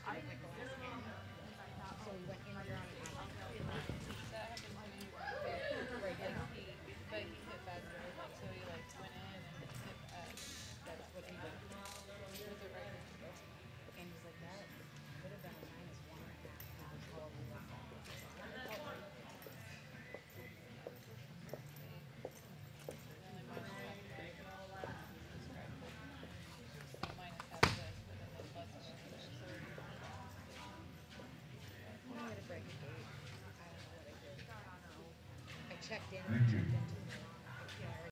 to get my glass in. So we went in there on an accident. That happened to me once. Right Like now. but he hit faster. Like so he like went in and hit That's what he did. was it right hand? And he's like, that could have been a -1.5 pounds, however you want that. The only minus half of that is correct. So minus half of this, but then the plus is just 30. I had to break a gate. I don't know what I did. I checked in and I checked into